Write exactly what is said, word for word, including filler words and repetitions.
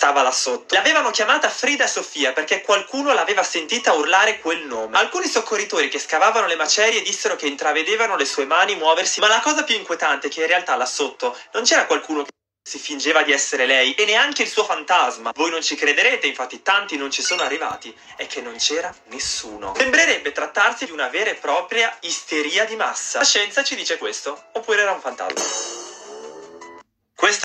stava là sotto. L'avevano chiamata Frida Sofia perché qualcuno l'aveva sentita urlare quel nome. Alcuni soccorritori che scavavano le macerie dissero che intravedevano le sue mani muoversi, ma la cosa più inquietante è che in realtà là sotto non c'era qualcuno che si fingeva di essere lei e neanche il suo fantasma. Voi non ci crederete, infatti tanti non ci sono arrivati, è che non c'era nessuno. Sembrerebbe trattarsi di una vera e propria isteria di massa. La scienza ci dice questo, oppure era un fantasma.